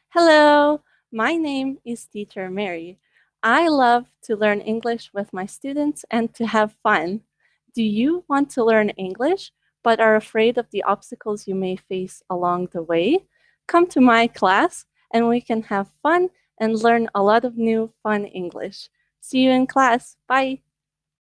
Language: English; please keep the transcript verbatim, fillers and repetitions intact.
Hello, my name is Teacher Mary. I love to learn English with my students and to have fun. Do you want to learn English but are afraid of the obstacles you may face along the way? Come to my class and we can have fun and learn a lot of new fun English. See you in class. Bye.